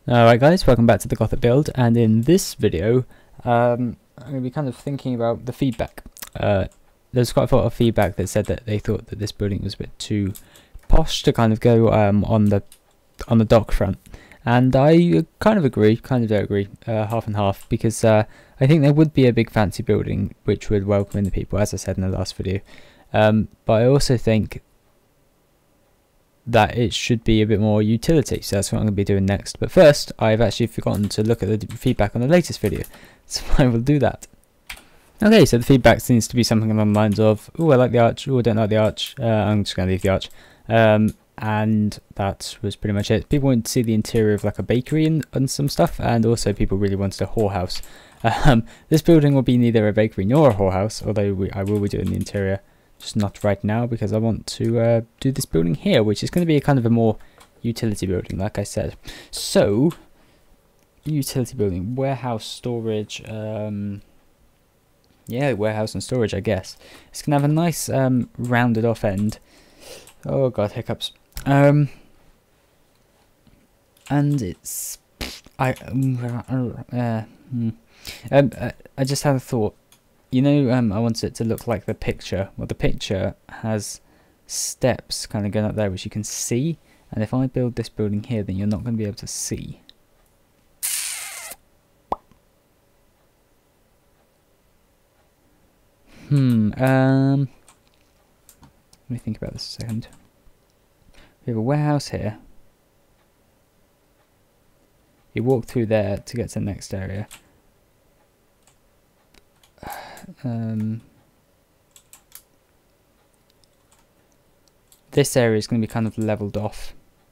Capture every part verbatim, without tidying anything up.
Alright guys, welcome back to the Gothic build, and in this video um, I'm going to be kind of thinking about the feedback. Uh, there's quite a lot of feedback that said that they thought that this building was a bit too posh to kind of go um, on the on the dock front, and I kind of agree, kind of don't agree, uh, half and half, because uh, I think there would be a big fancy building which would welcome in the people, as I said in the last video, um, but I also think that it should be a bit more utility, so that's what I'm going to be doing next. But first, I've actually forgotten to look at the feedback on the latest video, so I will do that. Okay, so the feedback seems to be something along the lines of, oh, I like the arch, oh, I don't like the arch, uh, I'm just going to leave the arch, um, and that was pretty much it. People wanted to see the interior of like a bakery and, and some stuff, and also people really wanted a whorehouse. Um, this building will be neither a bakery nor a whorehouse, although we, I will be doing the interior. Just not right now, because I want to uh, do this building here, which is going to be a kind of a more utility building, like I said. So, utility building, warehouse, storage, um, yeah, warehouse and storage, I guess. It's going to have a nice um, rounded off end. Oh god, hiccups. Um, and it's, I, um, uh, hmm. um, uh, I just had a thought. You know, um, I want it to look like the picture. Well, the picture has steps kind of going up there, which you can see. And if I build this building here, then you're not going to be able to see. Hmm. Um. Let me think about this a second. We have a warehouse here. You walk through there to get to the next area. Um, this area is going to be kind of leveled off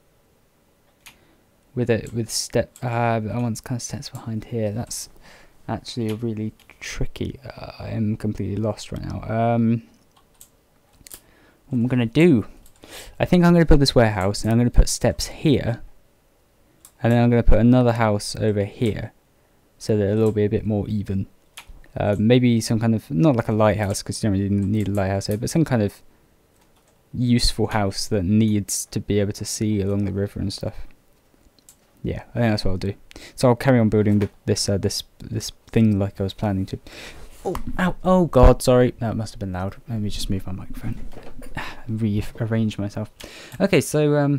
with it with step. Uh, I want kind of steps behind here. That's actually a really tricky. Uh, I am completely lost right now. Um, what am I going to do? I think I'm going to build this warehouse, and I'm going to put steps here, and then I'm going to put another house over here, so that it'll all be a bit more even. Uh, maybe some kind of, not like a lighthouse, because you don't really need a lighthouse here, but some kind of useful house that needs to be able to see along the river and stuff. Yeah, I think that's what I'll do. So I'll carry on building the, this uh, this this thing like I was planning to. Oh, ow, oh god, sorry. That must have been loud. Let me just move my microphone. Rearrange myself. Okay, so, um,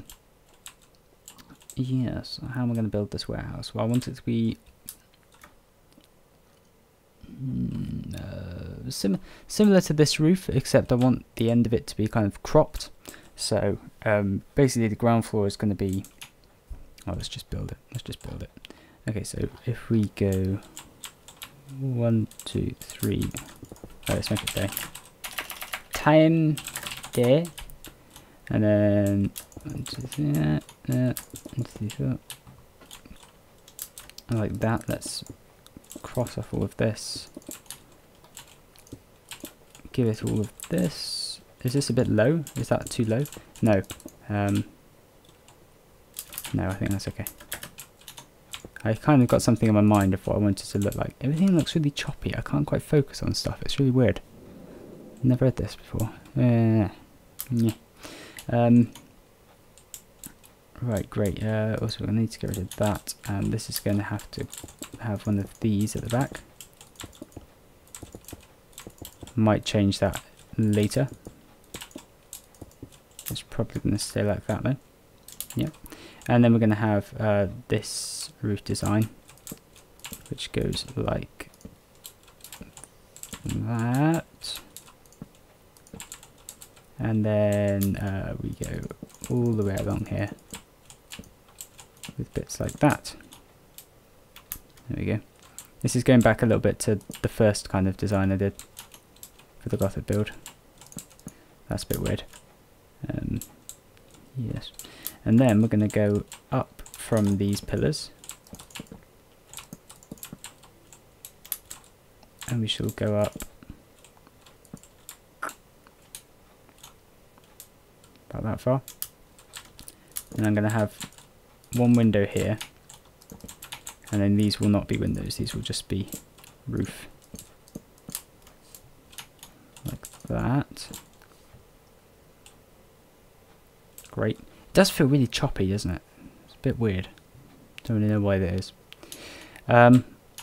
yes, how am I going to build this warehouse? Well, I want it to be Uh, sim similar to this roof, except I want the end of it to be kind of cropped. So um, basically the ground floor is going to be, oh, let's just build it, let's just build it. Okay, so if we go one, two, three, oh, let's make it there, time there, and then one, two, three, uh, uh, one, two, three, four. Like that. Let's cross off all of this, give it all of this. Is this a bit low? Is that too low? No. Um, no, I think that's okay. I kind of got something in my mind of what I wanted to look like. Everything looks really choppy. I can't quite focus on stuff. It's really weird. Never had this before. Uh, yeah. Um, right, great. Uh, also, I need to get rid of that, and this is going to have to have one of these at the back. Might change that later. It's probably going to stay like that though. Yep. And then we're going to have uh, this roof design, which goes like that. And then uh, we go all the way along here with bits like that. There we go. This is going back a little bit to the first kind of design I did for the Gothic build. That's a bit weird. Um, yes. And then we're going to go up from these pillars. And we shall go up about that far. And I'm going to have one window here. And then these will not be windows, these will just be roof. Like that. Great. It does feel really choppy, doesn't it? It's a bit weird. Don't really know why that is. Um,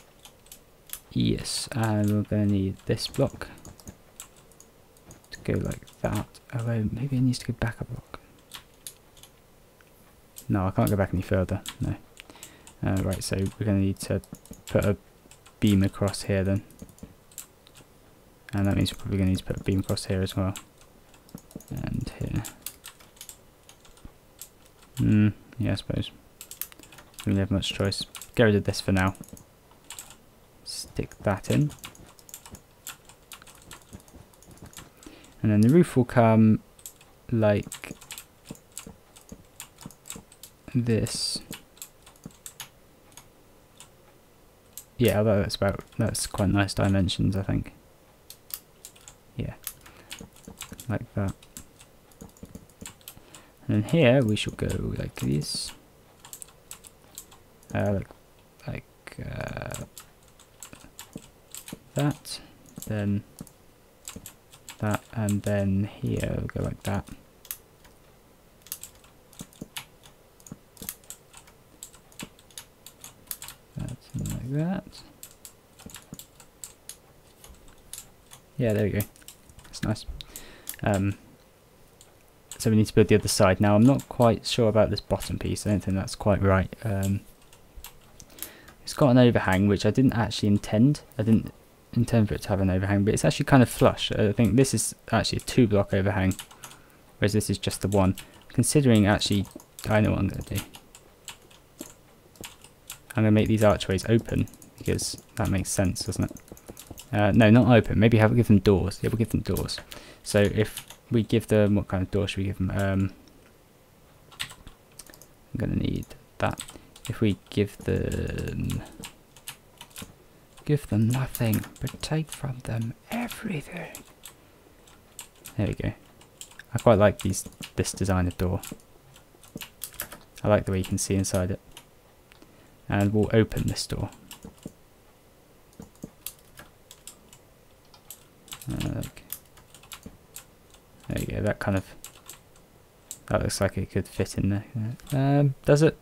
yes, and we're going to need this block to go like that. Although maybe it needs to go back a block. No, I can't go back any further. No. Uh, right, so we're going to need to put a beam across here then. And that means we're probably going to need to put a beam across here as well. And here. Hmm, yeah, I suppose. We don't have much choice. Get rid of this for now. Stick that in. And then the roof will come like this. Yeah, that's about, that's quite nice dimensions, I think. Yeah, like that. And then here we shall go like this. Uh, like, like uh, that. Then that, and then here we'll go like that. That's like that. Yeah, there we go. That's nice. Um, so we need to build the other side. Now I'm not quite sure about this bottom piece. I don't think that's quite right. Um, it's got an overhang, which I didn't actually intend. I didn't intend for it to have an overhang, but it's actually kind of flush. I think this is actually a two block overhang, whereas this is just the one. Considering actually, I know what I'm going to do. I'm going to make these archways open, because that makes sense, doesn't it? Uh, no, not open. Maybe have give them doors. Yeah, we'll give them doors. So if we give them, what kind of door should we give them? Um, I'm going to need that. If we give them, give them nothing, but take from them everything. There we go. I quite like these this design of door. I like the way you can see inside it. And we'll open this door. Uh, like, there you go. That kind of, that looks like it could fit in there. Um, does it?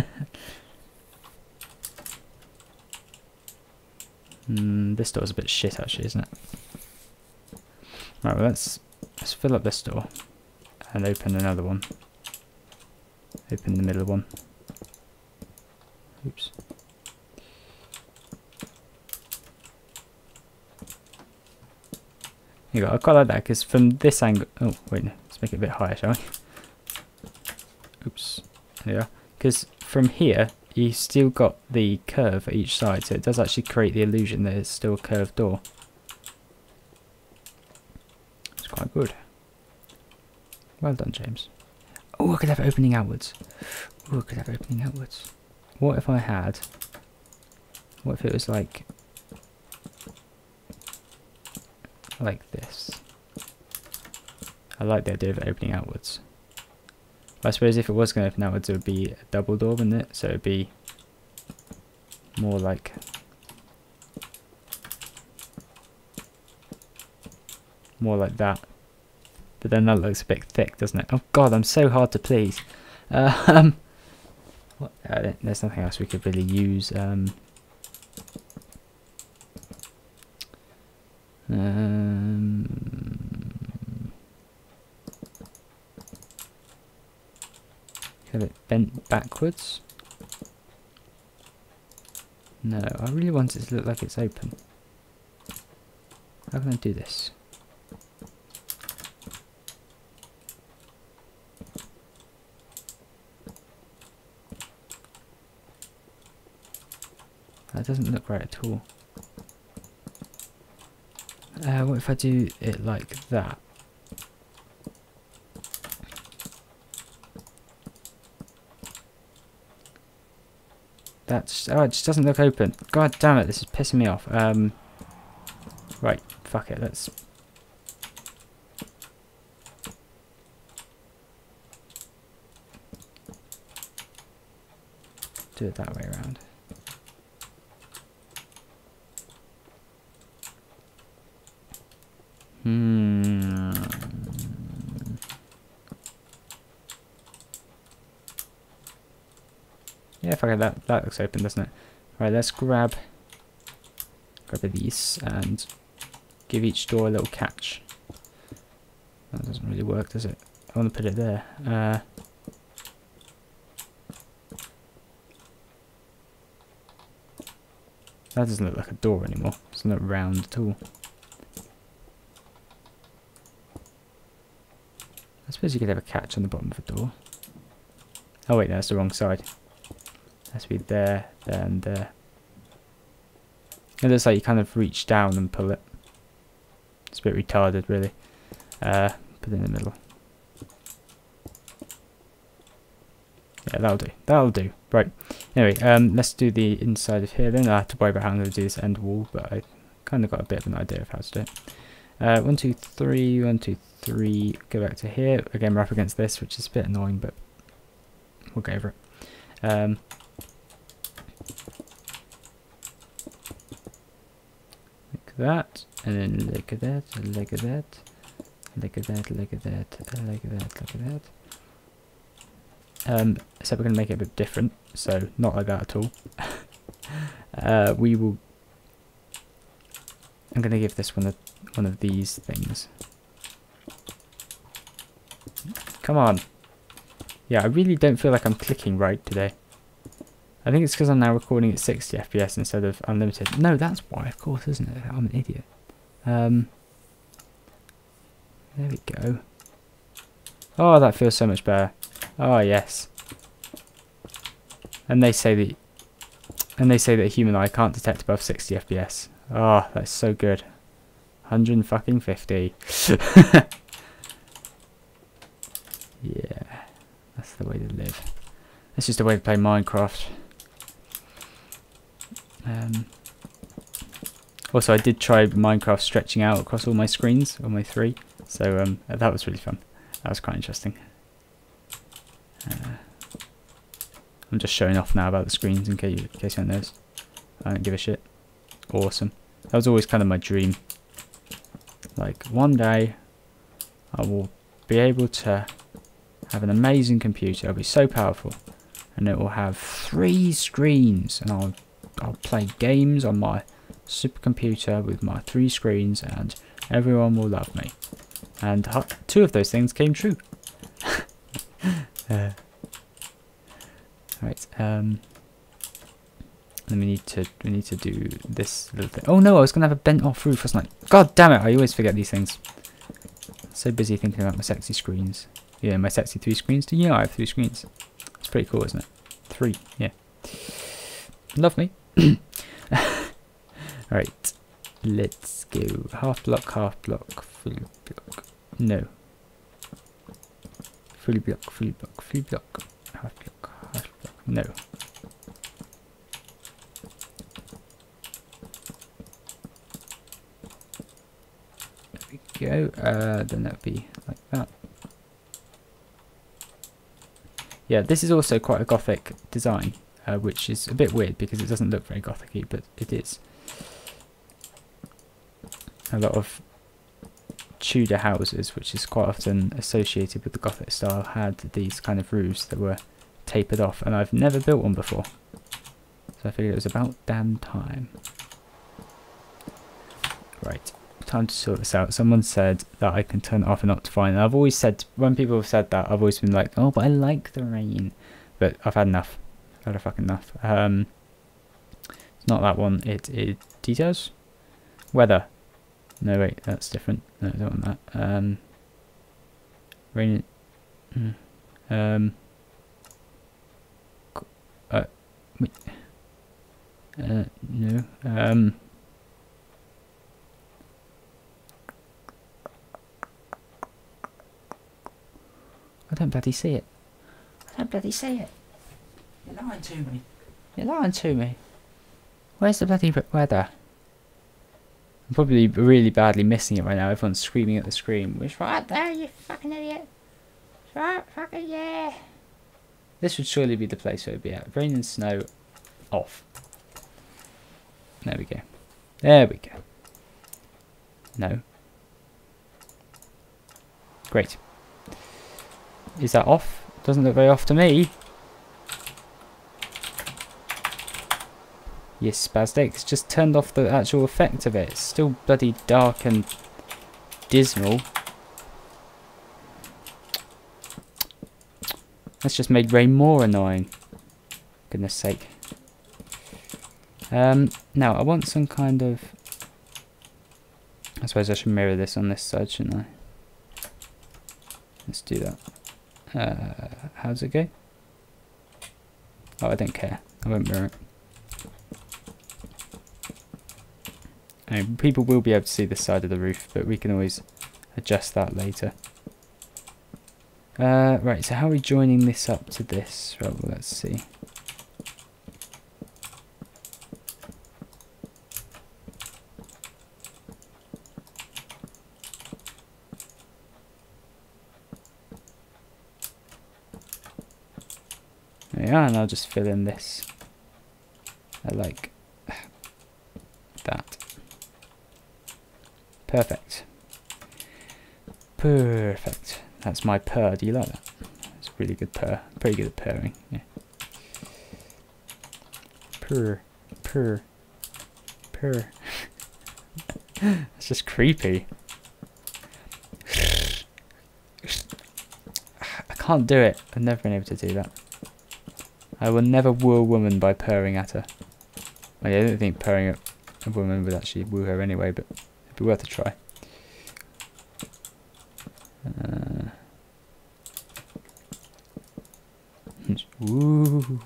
mm, this door's a bit shit, actually, isn't it? Right, well, let's let's fill up this door and open another one. Open the middle one. Oops. You go. I quite like that because from this angle. Oh wait, no, let's make it a bit higher, shall we? Oops. There we are. Because from here, you still got the curve at each side, so it does actually create the illusion that it's still a curved door. It's quite good. Well done, James. Oh, I could have it opening outwards. Oh, I could have it opening outwards. What if I had... What if it was like... like this? I like the idea of it opening outwards. But I suppose if it was going to open outwards, it would be a double door, wouldn't it? So it would be more like... more like that. But then that looks a bit thick, doesn't it? Oh god, I'm so hard to please. Uh, um... What, uh, there's nothing else we could really use. Um, um, have it bent backwards. No, I really want it to look like it's open. How can I do this? That doesn't look right at all. Uh, what if I do it like that? That's, oh, it just doesn't look open. God damn it, this is pissing me off. Um, right, fuck it, let's... do it that way around. Hmm. Yeah, fuck it, that, that looks open, doesn't it? Right, let's grab, grab these and give each door a little catch. That doesn't really work, does it? I want to put it there. Uh, that doesn't look like a door anymore. It doesn't look round at all. I suppose you could have a catch on the bottom of a door. Oh wait, that's the wrong side. It has to be there, there and there. It looks like you kind of reach down and pull it. It's a bit retarded, really. Uh, put it in the middle. Yeah, that'll do. That'll do. Right. Anyway, um, let's do the inside of here then. I have to worry about how I'm going to do this end wall, but I kind of got a bit of an idea of how to do it. Uh, one, two, three, one, two, three. Go back to here. Again, we're up against this, which is a bit annoying, but we'll go over it. Um, like that, and then like that, like that, like that, like that, like that, like that. Um, except we're going to make it a bit different, so not like that at all. uh, we will. I'm going to give this one a, one of these things. Come on. Yeah, I really don't feel like I'm clicking right today. I think it's because I'm now recording at sixty F P S instead of unlimited. No, that's why, of course, isn't it? I'm an idiot. Um, there we go. Oh, that feels so much better. Oh yes. And they say that, and they say that a human eye can't detect above sixty F P S. Oh, that's so good. one hundred fucking fifty. Yeah, that's the way to live. That's just the way to play Minecraft. Um, also, I did try Minecraft stretching out across all my screens, all my three. So um, that was really fun. That was quite interesting. Uh, I'm just showing off now about the screens in case, in case anyone knows. I don't give a shit. Awesome. That was always kind of my dream. Like, one day I will be able to have an amazing computer. It'll be so powerful. And it will have three screens. And I'll, I'll play games on my supercomputer with my three screens. And everyone will love me. And two of those things came true. uh, right. Um, and we need to we need to do this little thing. Oh no! I was gonna have a bent off roof. I was like, God damn it! I always forget these things. So busy thinking about my sexy screens. Yeah, my sexy three screens. Do you know I have three screens? It's pretty cool, isn't it? Three. Yeah. Love me. Right. Let's go. Half block. Half block. Full block. No. Full block. Full block. Full block. Half block. Half block. No. Go, uh, then that'd be like that. Yeah, this is also quite a Gothic design, uh, which is a bit weird because it doesn't look very Gothic-y, but it is. A lot of Tudor houses, which is quite often associated with the Gothic style, had these kind of roofs that were tapered off, and I've never built one before. So I figured it was about damn time. Right. Time to sort this out. Someone said that I can turn it off and Optifine. And I've always said, when people have said that, I've always been like, oh, but I like the rain. But I've had enough. I've had a fucking enough. Um, it's not that one. It is details. Weather. No, wait, that's different. No, I don't want that. Um, rain. Um. Uh, wait. Uh, no. Um. I don't bloody see it. I don't bloody see it. You're lying to me. You're lying to me. Where's the bloody weather? I'm probably really badly missing it right now. Everyone's screaming at the screen. It's right there, you fucking idiot. It's right fucking yeah. This would surely be the place where it would be at. Rain and snow off. There we go. There we go. No. Great. Is that off? Doesn't look very off to me. You spastic. It's just turned off the actual effect of it. It's still bloody dark and dismal. That's just made rain more annoying. Goodness sake. Um, now, I want some kind of... I suppose I should mirror this on this side, shouldn't I? Let's do that. Uh, how does it go? Oh, I don't care. I won't mirror it. And people will be able to see this side of the roof, but we can always adjust that later. Uh, right, so how are we joining this up to this? Right, well, let's see. There we are, and I'll just fill in this. I like that. Perfect. Perfect. That's my purr. Do you like that? It's really good purr. Pretty good at purring. Yeah. Purr. Purr. Purr. It's just creepy. I can't do it. I've never been able to do that. I will never woo a woman by purring at her. I don't think purring at a woman would actually woo her anyway, but it'd be worth a try. Uh, woo!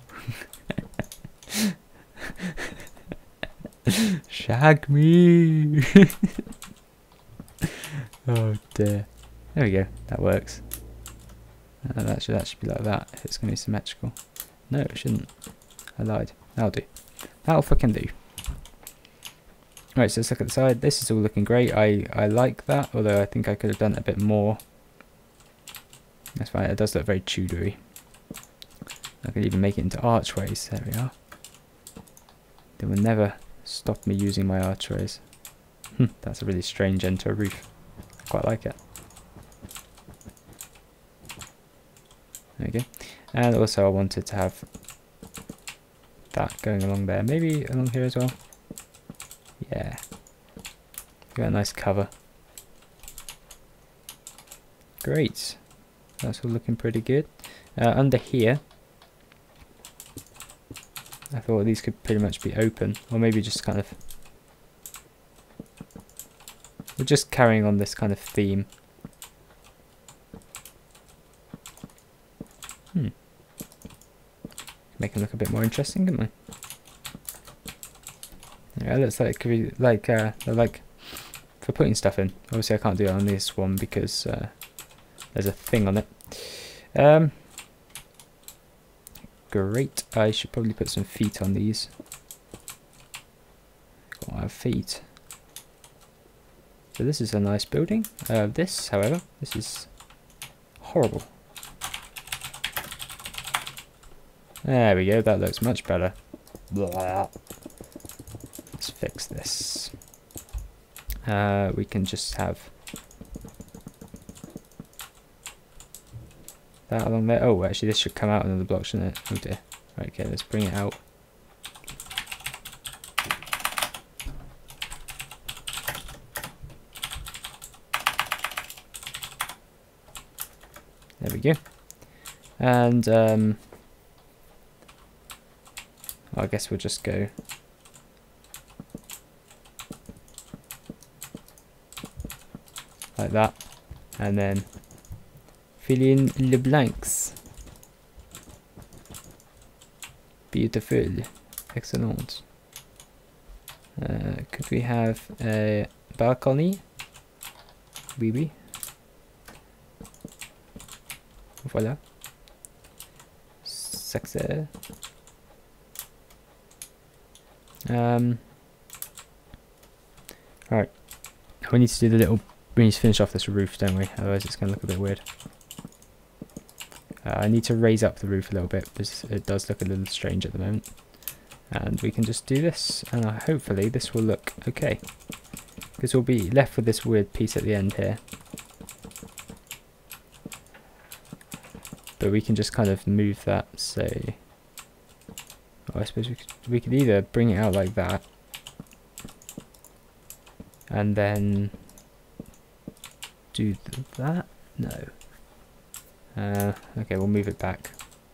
Shag me! Oh dear. There we go. That works. Uh, that should actually be like that if it's going to be symmetrical. No, it shouldn't. I lied. That'll do. That'll fucking do. Right, so let's look at the side. This is all looking great. I, I like that, although I think I could have done it a bit more. That's fine. It does look very Tudory. I could even make it into archways. There we are. They will never stop me using my archways. That's a really strange end to a roof. I quite like it. There we go. And also I wanted to have that going along there. Maybe along here as well. Yeah. Got a nice cover. Great. That's all looking pretty good. Uh, under here, I thought these could pretty much be open. Or maybe just kind of... We're just carrying on this kind of theme. Hmm. Make them look a bit more interesting, didn't we? Yeah, it looks like it could be like uh, like for putting stuff in. Obviously, I can't do it on this one because uh, there's a thing on it. Um, great. I should probably put some feet on these. Got our feet. So this is a nice building. Uh, this, however, this is horrible. There we go, that looks much better. Blah. Let's fix this. Uh, we can just have that along there. Oh, actually this should come out another block, shouldn't it? Oh dear. Right, okay, let's bring it out. There we go. And um I guess we'll just go like that, and then fill in the blanks. Beautiful, excellent. Uh, could we have a balcony? Oui, oui. Voilà. Success. Um. Alright. We need to do the little. We need to finish off this roof, don't we? Otherwise, it's going to look a bit weird. Uh, I need to raise up the roof a little bit because it does look a little strange at the moment. And we can just do this, and uh, hopefully this will look okay. Because we'll be left with this weird piece at the end here. But we can just kind of move that, say, Oh, I suppose we could, we could either bring it out like that, and then do th that. No. Uh, okay, we'll move it back.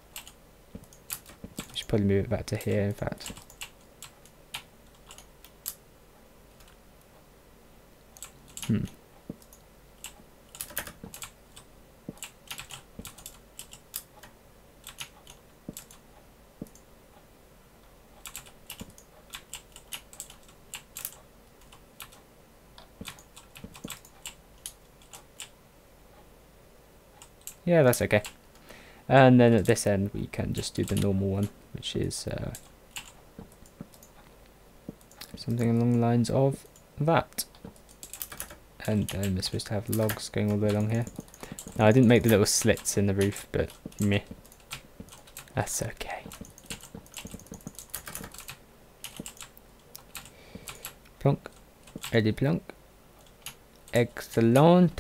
We should probably move it back to here, in fact. Hmm. Yeah, that's okay. And then at this end we can just do the normal one, which is uh, something along the lines of that. And then we're supposed to have logs going all the way along here. Now I didn't make the little slits in the roof, but meh. That's okay. Plonk. Ready plonk. Excellent.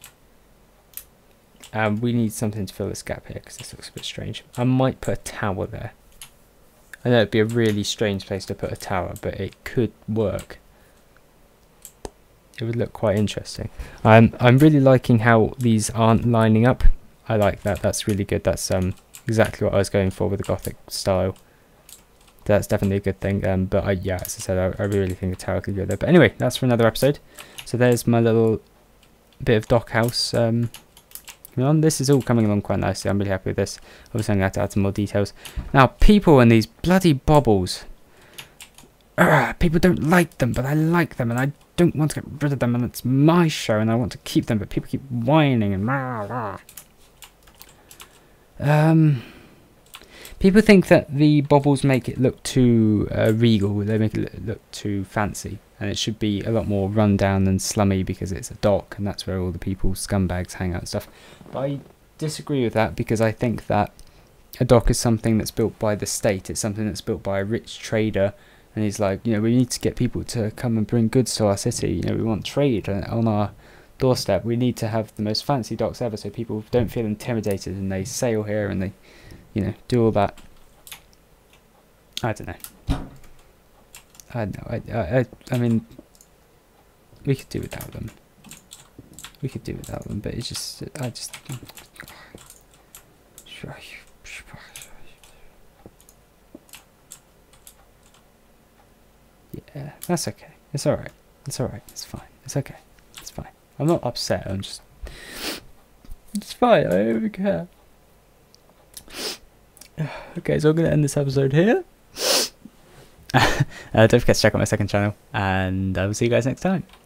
Um, we need something to fill this gap here because this looks a bit strange. I might put a tower there. I know it'd be a really strange place to put a tower, but it could work. It would look quite interesting. Um, I'm really liking how these aren't lining up. I like that. That's really good. That's um exactly what I was going for with the Gothic style. That's definitely a good thing. Um, but I, yeah, as I said, I, I really think a tower could go there. But anyway, that's for another episode. So there's my little bit of dock house. Um, on. This is all coming along quite nicely. I'm really happy with this. Obviously, I'm going to have to add some more details. Now, people and these bloody baubles. Urgh, people don't like them, but I like them, and I don't want to get rid of them, and it's my show, and I want to keep them, but people keep whining and rah, rah. Um, people think that the baubles make it look too uh, regal. They make it look too fancy, and it should be a lot more run down and slummy because it's a dock, and that's where all the people scumbags hang out and stuff. But I disagree with that because I think that a dock is something that's built by the state. It's something that's built by a rich trader. And he's like, you know, we need to get people to come and bring goods to our city. You know, we want trade on our doorstep. We need to have the most fancy docks ever so people don't feel intimidated and they sail here and they, you know, do all that. I don't know. I don't know. I, I, I mean, we could do without them. We could do without them, but it's just, I just... Yeah, that's okay. It's alright. It's alright. It's fine. It's okay. It's fine. I'm not upset. I'm just... It's fine. I don't even care. Okay, so I'm going to end this episode here. uh, don't forget to check out my second channel. And I will see you guys next time.